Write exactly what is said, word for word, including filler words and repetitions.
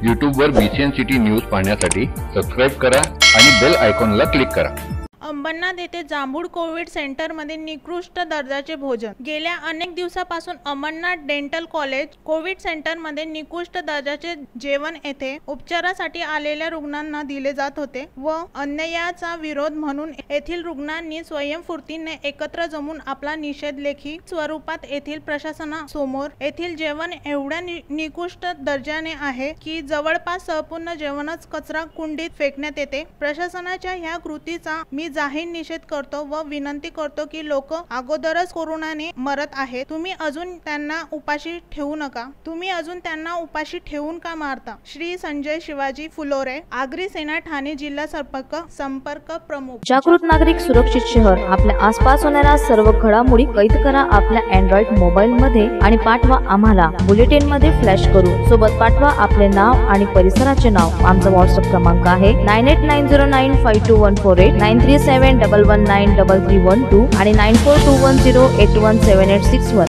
यूट्यूबवर BCN city news पाहण्यासाठी subscribe करा आणि बेल आयकॉनला क्लिक करा। अंबरनाथ येथे जांभूळ कोविड सेंटरमध्ये निकृष्ट दर्जाचे भोजन। गेल्या अनेक दिवसापासून अंबरनाथ डेंटल कॉलेज कोविड सेंटरमध्ये निकृष्ट दर्जाचे जेवण येथे उपचारासाठी आलेल्या रुग्णांना दिले जात होते व अन्यायाचा विरोध म्हणून येथील रुग्णांनी स्वयंस्फूर्तीने एकत्र जमून आपला निषेध लेखी स्वरूपात येथील प्रशासनासमोर येथील जेवण एवढ्या निकृष्ट दर्जाने आहे की जवळपास संपूर्ण जेवणच कचरा कुंडीत फेकण्यात येते। प्रशासनाच्या ह्या कृतीचा मी जाहीर निषेध करतो व विनंती करतो की लोक अगोदरच कोरोनाने मरत आहेत, तुम्ही अजून त्यांना उपाशी ठेवू नका। तुम्ही अजून त्यांना उपाशी ठेवून का मारता? श्री संजय शिवाजी फुलोरे, आगरी सेना, ठाणे जिल्हा संपर्क संपर्क प्रमुख। जागृत नागरिक, सुरक्षित शहर। आपल्या आसपास होणाऱ्या सर्व घडामोडी कैद करा आपल्या अँड्रॉइड मोबाईल मध्ये आणि पाठवा आम्हाला बुलेटिन मध्ये फ्लॅश करून। सोबत पाठवा आपले नाव आणि परिसराचे नाव। आमचा व्हॉट्सअप क्रमांक आहे nine eight nine zero nine five two one four eight, nine three seven double one nine double three one two आणि nine four two one zero eight one seven eight six one.